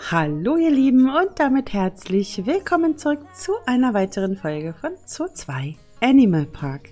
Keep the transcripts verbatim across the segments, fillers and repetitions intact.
Hallo ihr Lieben und damit herzlich willkommen zurück zu einer weiteren Folge von Zoo zwei Animal Park.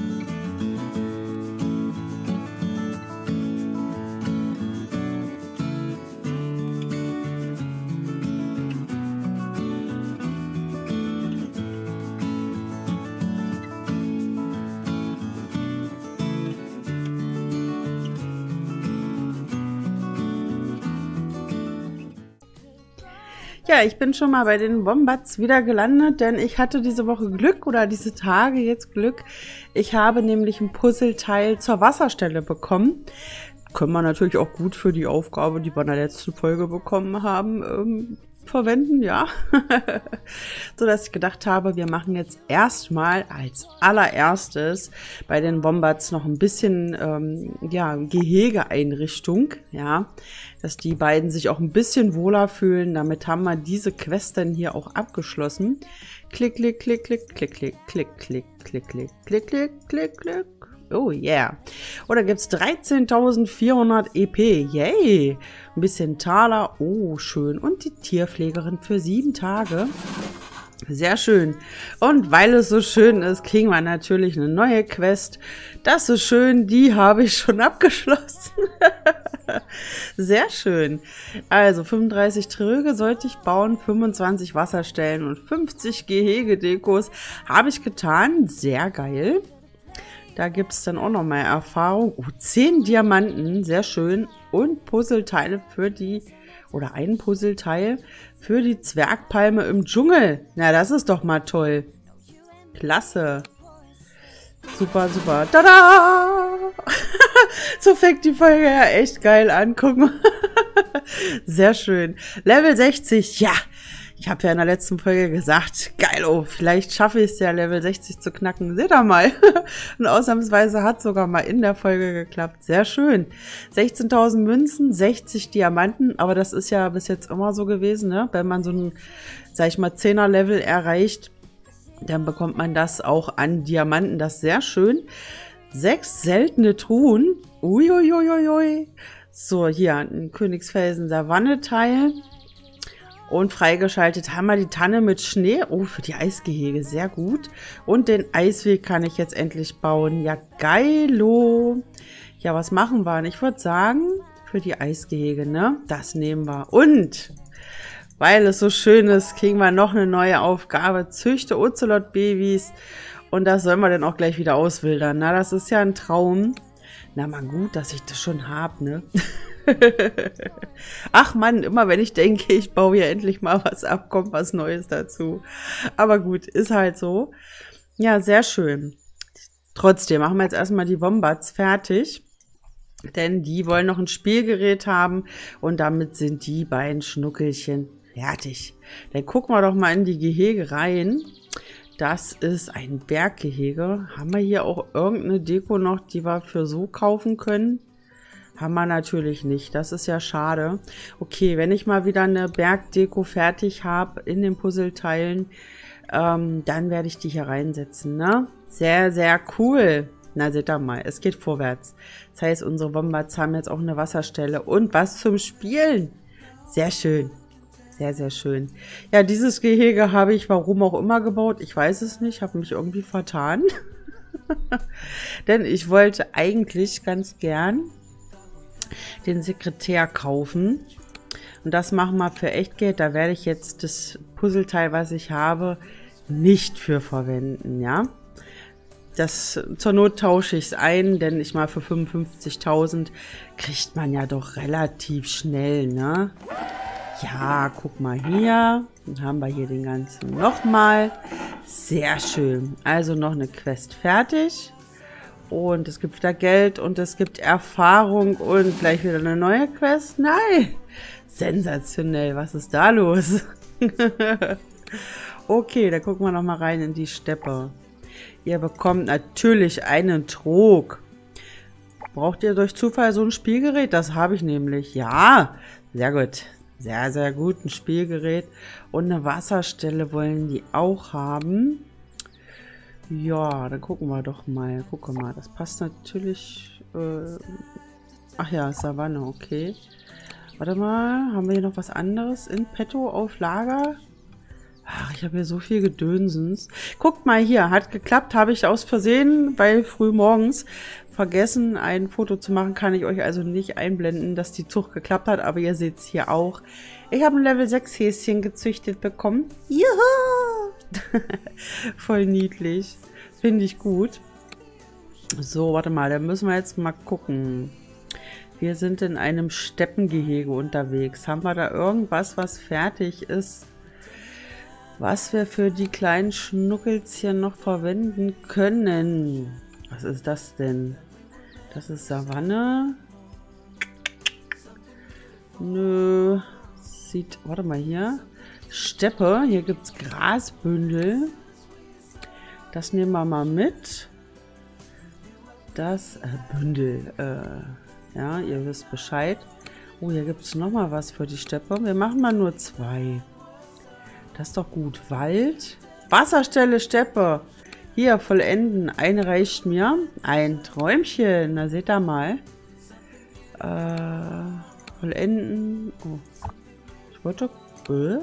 Ja, ich bin schon mal bei den Wombats wieder gelandet, denn ich hatte diese Woche Glück oder diese Tage jetzt Glück. Ich habe nämlich ein Puzzleteil zur Wasserstelle bekommen. Können wir natürlich auch gut für die Aufgabe, die wir in der letzten Folge bekommen haben, ähm, verwenden, ja. So dass ich gedacht habe, wir machen jetzt erstmal als allererstes bei den Wombats noch ein bisschen ähm, ja, Gehegeeinrichtung, ja, dass die beiden sich auch ein bisschen wohler fühlen. Damit haben wir diese Quest dann hier auch abgeschlossen. Klick, klick, klick, klick, klick, klick, klick, klick, klick, klick, klick, klick, klick, klick. Oh yeah. Oder gibt es dreizehntausendvierhundert E P. Yay. Ein bisschen Taler. Oh, schön. Und die Tierpflegerin für sieben Tage. Sehr schön. Und weil es so schön ist, kriegen wir natürlich eine neue Quest. Das ist schön. Die habe ich schon abgeschlossen. Sehr schön. Also fünfunddreißig Tröge sollte ich bauen, fünfundzwanzig Wasserstellen und fünfzig Gehegedekos habe ich getan. Sehr geil. Da gibt es dann auch noch mal Erfahrung. Oh, zehn Diamanten, sehr schön. Und Puzzleteile für die, oder ein Puzzleteil für die Zwergpalme im Dschungel. Na, das ist doch mal toll. Klasse. Super, super. Tada! So fängt die Folge ja echt geil an. Guck mal. Sehr schön. Level sechzig, ja. Ich habe ja in der letzten Folge gesagt, geil, oh, vielleicht schaffe ich es ja, Level sechzig zu knacken. Seht ihr mal. Und ausnahmsweise hat sogar mal in der Folge geklappt. Sehr schön. sechzehntausend Münzen, sechzig Diamanten. Aber das ist ja bis jetzt immer so gewesen, ne? Wenn man so ein, sag ich mal, Zehner-Level erreicht, dann bekommt man das auch an Diamanten. Das ist sehr schön. Sechs seltene Truhen. Uiuiuiui. So, hier ein Königsfelsen-Savanne-Teil. Und freigeschaltet haben wir die Tanne mit Schnee. Oh, für die Eisgehege. Sehr gut. Und den Eisweg kann ich jetzt endlich bauen. Ja, geilo. Ja, was machen wir? Ich würde sagen, für die Eisgehege, ne? Das nehmen wir. Und, weil es so schön ist, kriegen wir noch eine neue Aufgabe. Züchte Ocelot-Babys. Und das sollen wir dann auch gleich wieder auswildern. Na, das ist ja ein Traum. Na, mal gut, dass ich das schon habe, ne? Ach Mann, immer wenn ich denke, ich baue hier endlich mal was ab, kommt was Neues dazu. Aber gut, ist halt so. Ja, sehr schön. Trotzdem machen wir jetzt erstmal die Wombats fertig. Denn die wollen noch ein Spielgerät haben. Und damit sind die beiden Schnuckelchen fertig. Dann gucken wir doch mal in die Gehege rein. Das ist ein Berggehege. Haben wir hier auch irgendeine Deko noch, die wir für so kaufen können? Haben wir natürlich nicht. Das ist ja schade. Okay, wenn ich mal wieder eine Bergdeko fertig habe in den Puzzleteilen, ähm, dann werde ich die hier reinsetzen, ne? Sehr, sehr cool. Na, seht ihr mal, es geht vorwärts. Das heißt, unsere Wombats haben jetzt auch eine Wasserstelle und was zum Spielen. Sehr schön. Sehr, sehr schön. Ja, dieses Gehege habe ich warum auch immer gebaut. Ich weiß es nicht, habe mich irgendwie vertan. Denn ich wollte eigentlich ganz gern den Sekretär kaufen. Und das machen wir für Echtgeld. Da werde ich jetzt das Puzzleteil, was ich habe, nicht für verwenden, ja. Das, zur Not tausche ich es ein, denn ich mal für fünfundfünfzigtausend kriegt man ja doch relativ schnell, ne? Ja, guck mal hier. Dann haben wir hier den ganzen nochmal. Sehr schön. Also noch eine Quest fertig. Und es gibt wieder Geld und es gibt Erfahrung und gleich wieder eine neue Quest. Nein! Sensationell. Was ist da los? Okay, da gucken wir noch mal rein in die Steppe. Ihr bekommt natürlich einen Trog. Braucht ihr durch Zufall so ein Spielgerät? Das habe ich nämlich. Ja, sehr gut. Sehr, sehr gut. Ein Spielgerät. Und eine Wasserstelle wollen die auch haben. Ja, dann gucken wir doch mal. Gucke mal, das passt natürlich. Äh ach ja, Savanne, okay. Warte mal, haben wir hier noch was anderes in petto auf Lager? Ach, ich habe hier so viel Gedönsens. Guckt mal hier, hat geklappt, habe ich aus Versehen, weil früh morgens vergessen, ein Foto zu machen, kann ich euch also nicht einblenden, dass die Zucht geklappt hat, aber ihr seht es hier auch. Ich habe ein Level sechs Häschen gezüchtet bekommen. Juhu! Voll niedlich. Finde ich gut. So, warte mal, da müssen wir jetzt mal gucken. Wir sind in einem Steppengehege unterwegs. Haben wir da irgendwas, was fertig ist, was wir für die kleinen Schnuckelchen noch verwenden können? Was ist das denn? Das ist Savanne. Nö. Sieht, warte mal hier. Steppe. Hier gibt es Grasbündel. Das nehmen wir mal mit. Das äh, Bündel. Äh, ja, ihr wisst Bescheid. Oh, hier gibt es nochmal was für die Steppe. Wir machen mal nur zwei. Das ist doch gut. Wald. Wasserstelle, Steppe. Hier, vollenden. Eine reicht mir. Ein Träumchen. Na, seht ihr mal. Äh, vollenden. Oh. Ich wollte... Äh?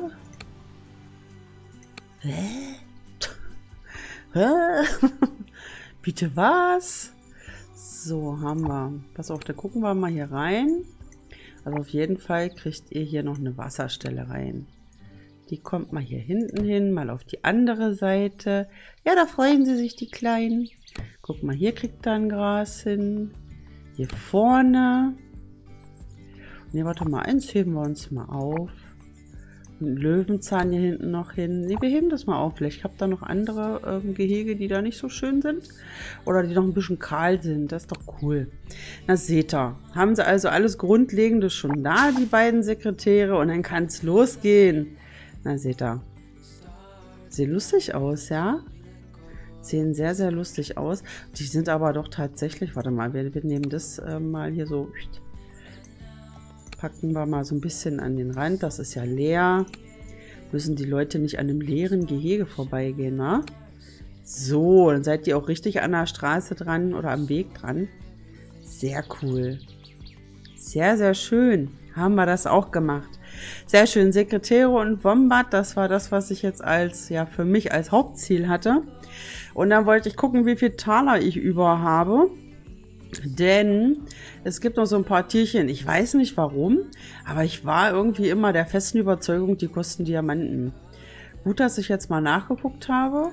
Hä? Hä? Bitte was? So, haben wir. Pass auf, da gucken wir mal hier rein. Also auf jeden Fall kriegt ihr hier noch eine Wasserstelle rein. Die kommt mal hier hinten hin, mal auf die andere Seite. Ja, da freuen sie sich, die Kleinen. Guck mal, hier kriegt er ein Gras hin. Hier vorne. Und hier, warte mal, eins heben wir uns mal auf. Ein Löwenzahn hier hinten noch hin. Ne, wir heben das mal auf. Vielleicht habt ihr noch andere ähm, Gehege, die da nicht so schön sind. Oder die noch ein bisschen kahl sind. Das ist doch cool. Na, seht ihr. Haben sie also alles Grundlegende schon da, die beiden Sekretäre. Und dann kann es losgehen. Na, seht ihr. Sieht lustig aus, ja? Sehen sehr, sehr lustig aus. Die sind aber doch tatsächlich... Warte mal, wir, wir nehmen das äh, mal hier so... Packen wir mal so ein bisschen an den Rand. Das ist ja leer. Müssen die Leute nicht an einem leeren Gehege vorbeigehen, ne? So, dann seid ihr auch richtig an der Straße dran oder am Weg dran. Sehr cool. Sehr, sehr schön. Haben wir das auch gemacht. Sehr schön. Sekretäre und Wombat, das war das, was ich jetzt als, ja, für mich als Hauptziel hatte. Und dann wollte ich gucken, wie viel Taler ich über habe. Denn es gibt noch so ein paar Tierchen, ich weiß nicht warum, aber ich war irgendwie immer der festen Überzeugung, die kosten Diamanten. Gut, dass ich jetzt mal nachgeguckt habe.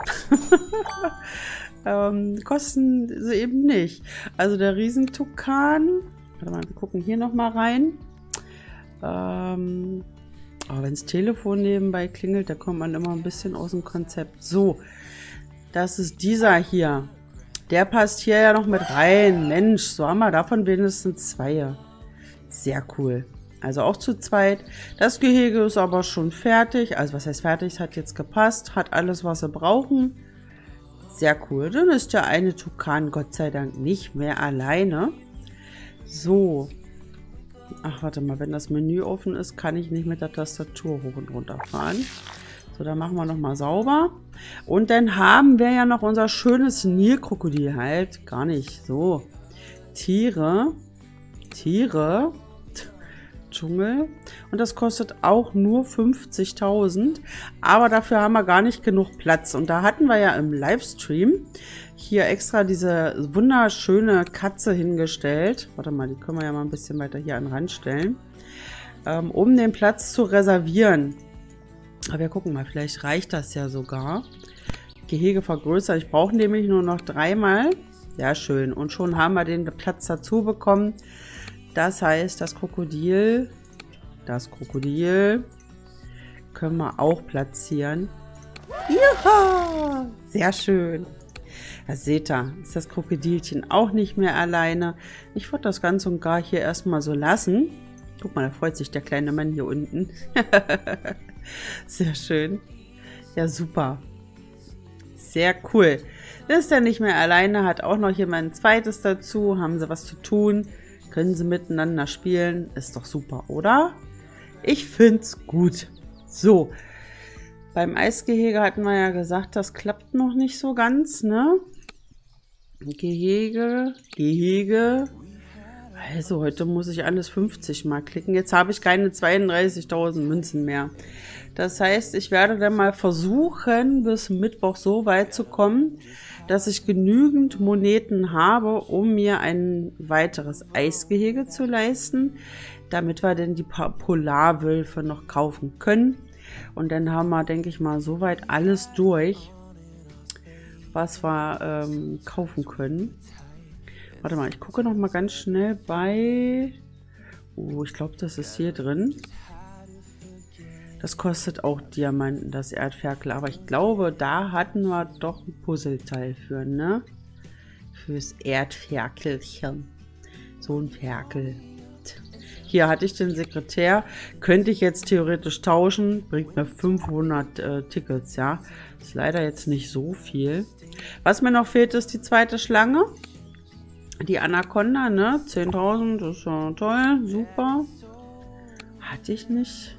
ähm, kosten sie eben nicht. Also der Riesentukan, warte mal, wir gucken hier nochmal rein. Ähm, aber wenn das Telefon nebenbei klingelt, da kommt man immer ein bisschen aus dem Konzept. So, das ist dieser hier. Der passt hier ja noch mit rein. Mensch, so haben wir davon wenigstens zwei. Sehr cool. Also auch zu zweit. Das Gehege ist aber schon fertig. Also was heißt fertig? Es hat jetzt gepasst. Hat alles, was sie brauchen. Sehr cool. Dann ist der eine Tukan Gott sei Dank nicht mehr alleine. So. Ach, warte mal. Wenn das Menü offen ist, kann ich nicht mit der Tastatur hoch und runter fahren. So, dann machen wir nochmal sauber. Und dann haben wir ja noch unser schönes Nilkrokodil halt. Gar nicht so. Tiere. Tiere. Dschungel. Und das kostet auch nur fünfzigtausend. Aber dafür haben wir gar nicht genug Platz. Und da hatten wir ja im Livestream hier extra diese wunderschöne Katze hingestellt. Warte mal, die können wir ja mal ein bisschen weiter hier an den Rand stellen. Ähm, um den Platz zu reservieren. Aber wir gucken mal, vielleicht reicht das ja sogar. Gehege vergrößern. Ich brauche nämlich nur noch dreimal. Sehr schön. Und schon haben wir den Platz dazu bekommen. Das heißt, das Krokodil, das Krokodil können wir auch platzieren. Ja, sehr schön. Da seht ihr, ist das Krokodilchen auch nicht mehr alleine. Ich würde das Ganze und gar hier erstmal so lassen. Guck mal, da freut sich der kleine Mann hier unten. Sehr schön. Ja, super. Sehr cool. Ist er nicht mehr alleine, hat auch noch jemand ein zweites dazu. Haben sie was zu tun. Können sie miteinander spielen. Ist doch super, oder? Ich find's gut. So. Beim Eisgehege hatten wir ja gesagt, das klappt noch nicht so ganz, ne? Gehege, Gehege. Also, heute muss ich alles fünfzig mal klicken. Jetzt habe ich keine zweiunddreißigtausend Münzen mehr. Das heißt, ich werde dann mal versuchen, bis Mittwoch so weit zu kommen, dass ich genügend Moneten habe, um mir ein weiteres Eisgehege zu leisten, damit wir dann die Polarwölfe noch kaufen können. Und dann haben wir, denke ich mal, soweit alles durch, was wir ähm, kaufen können. Warte mal, ich gucke noch mal ganz schnell bei... Oh, ich glaube, das ist hier drin. Das kostet auch Diamanten, das Erdferkel. Aber ich glaube, da hatten wir doch ein Puzzleteil für, ne? Fürs Erdferkelchen. So ein Ferkel. Hier hatte ich den Sekretär. Könnte ich jetzt theoretisch tauschen. Bringt mir fünfhundert äh, Tickets, ja. Ist leider jetzt nicht so viel. Was mir noch fehlt, ist die zweite Schlange. Die Anaconda, ne? zehntausend, das ist ja toll, super. Hatte ich nicht.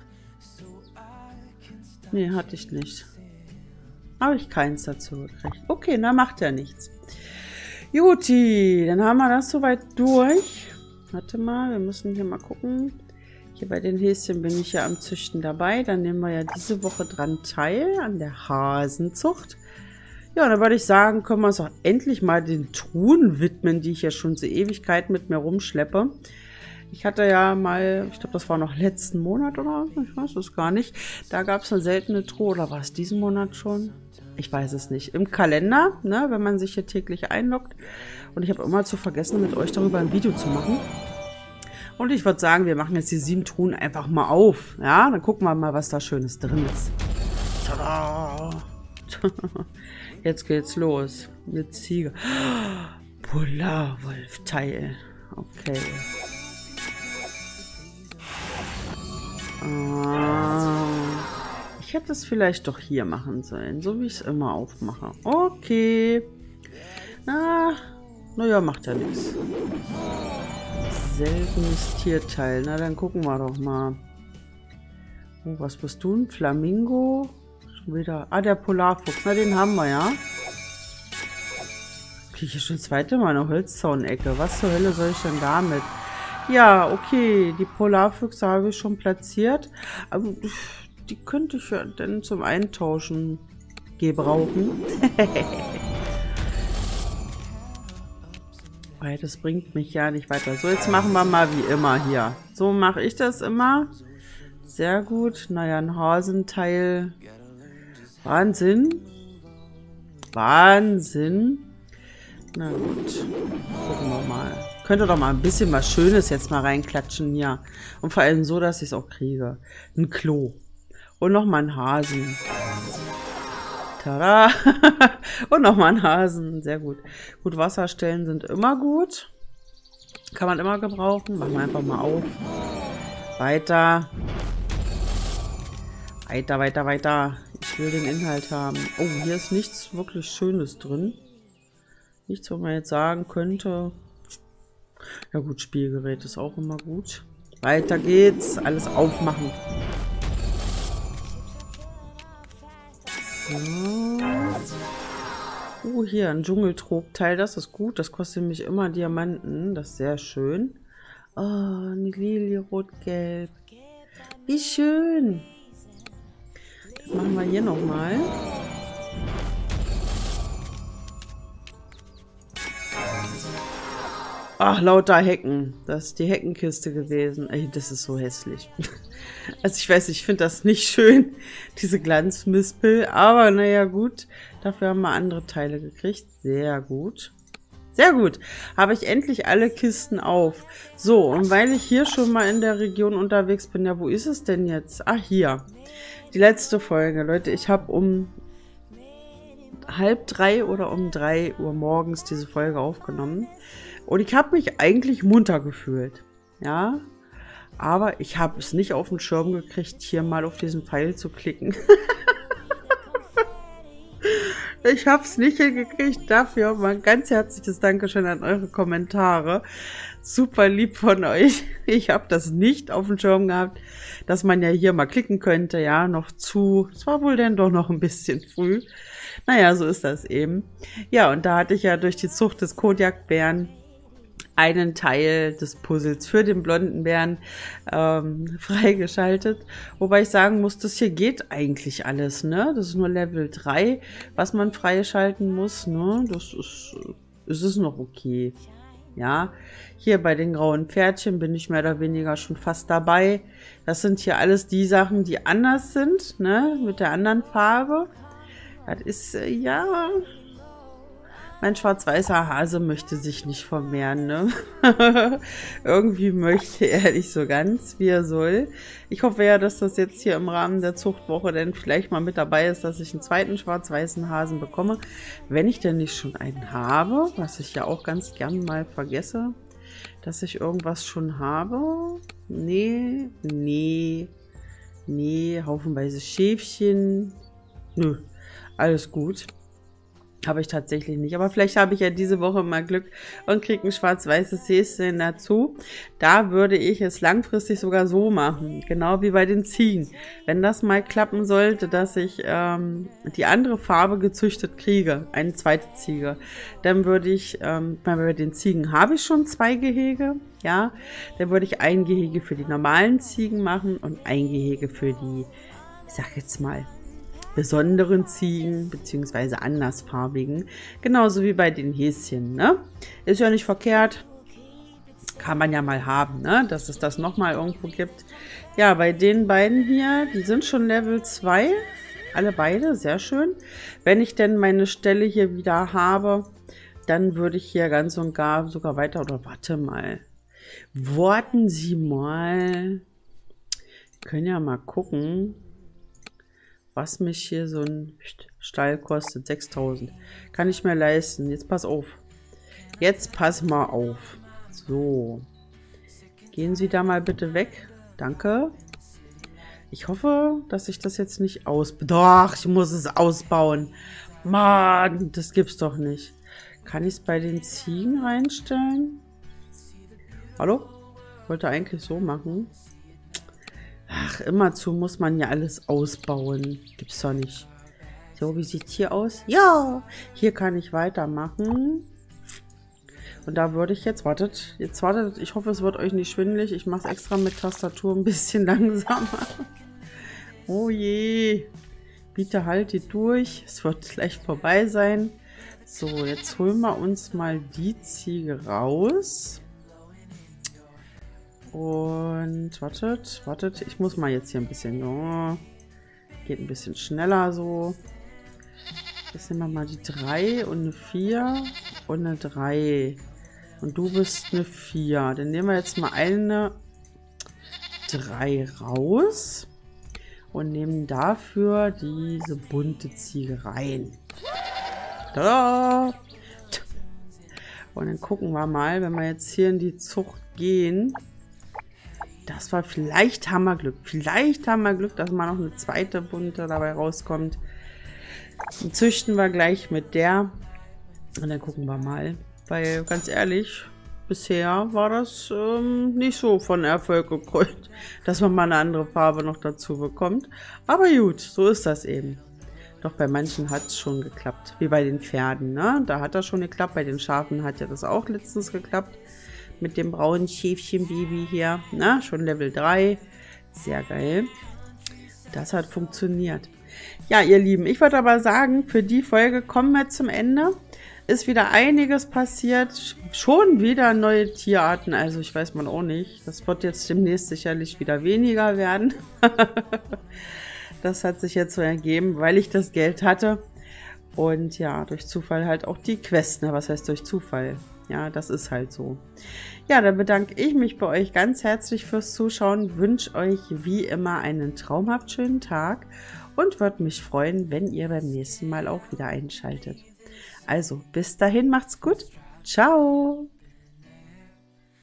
Nee, hatte ich nicht. Habe ich keins dazu gekriegt. Okay, na macht ja nichts. Juti, dann haben wir das soweit durch. Warte mal, wir müssen hier mal gucken. Hier bei den Häschen bin ich ja am Züchten dabei. Dann nehmen wir ja diese Woche dran teil an der Hasenzucht. Ja, dann würde ich sagen, können wir uns auch endlich mal den Truhen widmen, die ich ja schon zur Ewigkeit mit mir rumschleppe. Ich hatte ja mal, ich glaube, das war noch letzten Monat oder ich weiß es gar nicht. Da gab es eine seltene Truhe, oder war es diesen Monat schon? Ich weiß es nicht. Im Kalender, ne, wenn man sich hier täglich einloggt. Und ich habe immer zu vergessen, mit euch darüber ein Video zu machen. Und ich würde sagen, wir machen jetzt die sieben Truhen einfach mal auf. Ja, dann gucken wir mal, was da Schönes drin ist. Tada! Jetzt geht's los. Eine Ziege. Polarwolf-Teil. Okay. Ah, ich hätte es vielleicht doch hier machen sollen, so wie ich es immer aufmache. Okay. Na, naja, macht ja nichts. Seltenes Tierteil. Na, dann gucken wir doch mal. Oh, was bist du? Ein Flamingo? Schon wieder. Ah, der Polarfuchs. Na, den haben wir ja. Kriege ich schon das zweite Mal eine Holzzaunecke. Was zur Hölle soll ich denn damit? Ja, okay. Die Polarfüchse habe ich schon platziert. Aber die könnte ich ja dann zum Eintauschen gebrauchen. Weil das bringt mich ja nicht weiter. So, jetzt machen wir mal wie immer hier. So mache ich das immer. Sehr gut. Naja, ein Hasenteil. Wahnsinn. Wahnsinn. Na gut. Gucken wir mal. Könnte doch mal ein bisschen was Schönes jetzt mal reinklatschen hier. Und vor allem so, dass ich es auch kriege. Ein Klo. Und nochmal ein Hasen. Tada! Und nochmal ein Hasen. Sehr gut. Gut, Wasserstellen sind immer gut. Kann man immer gebrauchen. Machen wir einfach mal auf. Weiter. Weiter, weiter, weiter. Ich will den Inhalt haben. Oh, hier ist nichts wirklich Schönes drin. Nichts, wo man jetzt sagen könnte. Ja gut, Spielgerät ist auch immer gut. Weiter geht's. Alles aufmachen. So. Oh, hier ein Dschungeltrog-Teil. Das ist gut. Das kostet nämlich immer Diamanten. Das ist sehr schön. Oh, eine Lilie rot-gelb. Wie schön. Das machen wir hier nochmal. Ach, lauter Hecken. Das ist die Heckenkiste gewesen. Ey, das ist so hässlich. Also ich weiß, ich finde das nicht schön, diese Glanzmispel. Aber naja, gut. Dafür haben wir andere Teile gekriegt. Sehr gut. Sehr gut. Habe ich endlich alle Kisten auf. So, und weil ich hier schon mal in der Region unterwegs bin, ja, wo ist es denn jetzt? Ah, hier. Die letzte Folge. Leute, ich habe um halb drei oder um drei Uhr morgens diese Folge aufgenommen. Und ich habe mich eigentlich munter gefühlt. Ja, aber ich habe es nicht auf den Schirm gekriegt, hier mal auf diesen Pfeil zu klicken. Ich habe es nicht hingekriegt. Dafür mal ein ganz herzliches Dankeschön an eure Kommentare. Super lieb von euch. Ich habe das nicht auf dem Schirm gehabt, dass man ja hier mal klicken könnte. Ja, noch zu. Es war wohl dann doch noch ein bisschen früh. Naja, so ist das eben. Ja, und da hatte ich ja durch die Zucht des Kodiakbären einen Teil des Puzzles für den blonden Bären ähm, freigeschaltet. Wobei ich sagen muss, das hier geht eigentlich alles, ne? Das ist nur Level drei, was man freischalten muss, ne? Das ist, es ist noch okay. Ja, hier bei den grauen Pferdchen bin ich mehr oder weniger schon fast dabei. Das sind hier alles die Sachen, die anders sind, ne? Mit der anderen Farbe. Das ist, äh, ja... Mein schwarz-weißer Hase möchte sich nicht vermehren, ne? Irgendwie möchte er nicht so ganz, wie er soll. Ich hoffe ja, dass das jetzt hier im Rahmen der Zuchtwoche dann vielleicht mal mit dabei ist, dass ich einen zweiten schwarz-weißen Hasen bekomme. Wenn ich denn nicht schon einen habe, was ich ja auch ganz gern mal vergesse, dass ich irgendwas schon habe. Nee, nee, nee, haufenweise Schäfchen. Nö, alles gut. Habe ich tatsächlich nicht. Aber vielleicht habe ich ja diese Woche mal Glück und kriege ein schwarz-weißes Häschen dazu. Da würde ich es langfristig sogar so machen. Genau wie bei den Ziegen. Wenn das mal klappen sollte, dass ich ähm, die andere Farbe gezüchtet kriege, eine zweite Ziege, dann würde ich, ähm, bei den Ziegen habe ich schon zwei Gehege. Ja, dann würde ich ein Gehege für die normalen Ziegen machen und ein Gehege für die, ich sag jetzt mal, besonderen Ziegen, beziehungsweise andersfarbigen. Genauso wie bei den Häschen, ne? Ist ja nicht verkehrt. Kann man ja mal haben, ne? Dass es das nochmal irgendwo gibt. Ja, bei den beiden hier, die sind schon Level zwei. Alle beide, sehr schön. Wenn ich denn meine Stelle hier wieder habe, dann würde ich hier ganz und gar sogar weiter, oder warte mal. Warten Sie mal. Wir können ja mal gucken, was mich hier so ein Stall kostet. sechstausend. Kann ich mir leisten. Jetzt pass auf. Jetzt pass mal auf. So. Gehen Sie da mal bitte weg. Danke. Ich hoffe, dass ich das jetzt nicht aus... Doch, ich muss es ausbauen. Mann, das gibt's doch nicht. Kann ich es bei den Ziegen reinstellen? Hallo? Ich wollte eigentlich so machen. Ach, immerzu muss man ja alles ausbauen. Gibt's doch nicht. So, wie sieht hier aus? Ja, hier kann ich weitermachen. Und da würde ich jetzt, wartet, jetzt wartet, ich hoffe, es wird euch nicht schwindelig. Ich mache es extra mit Tastatur ein bisschen langsamer. Oh je. Bitte haltet durch. Es wird gleich vorbei sein. So, jetzt holen wir uns mal die Ziege raus. Und wartet, wartet. Ich muss mal jetzt hier ein bisschen... Oh, geht ein bisschen schneller so. Jetzt nehmen wir mal die drei und eine vier und eine drei. Und du bist eine vier. Dann nehmen wir jetzt mal eine drei raus. Und nehmen dafür diese bunte Ziege rein. Tada! Und dann gucken wir mal, wenn wir jetzt hier in die Zucht gehen... Das war, vielleicht haben wir Glück. Vielleicht haben wir Glück, dass mal noch eine zweite bunte dabei rauskommt. Dann züchten wir gleich mit der. Und dann gucken wir mal. Weil, ganz ehrlich, bisher war das ähm, nicht so von Erfolg gekrönt, dass man mal eine andere Farbe noch dazu bekommt. Aber gut, so ist das eben. Doch bei manchen hat es schon geklappt. Wie bei den Pferden, ne? Da hat das schon geklappt. Bei den Schafen hat ja das auch letztens geklappt. Mit dem braunen Schäfchen-Baby hier. Na, schon Level drei. Sehr geil. Das hat funktioniert. Ja, ihr Lieben, ich würde aber sagen, für die Folge kommen wir zum Ende. Ist wieder einiges passiert. Schon wieder neue Tierarten. Also ich weiß mal auch nicht. Das wird jetzt demnächst sicherlich wieder weniger werden. Das hat sich jetzt so ergeben, weil ich das Geld hatte. Und ja, durch Zufall halt auch die Quest. Na, was heißt durch Zufall? Ja, das ist halt so. Ja, dann bedanke ich mich bei euch ganz herzlich fürs Zuschauen. Wünsche euch wie immer einen traumhaft schönen Tag und würde mich freuen, wenn ihr beim nächsten Mal auch wieder einschaltet. Also, bis dahin, macht's gut. Ciao!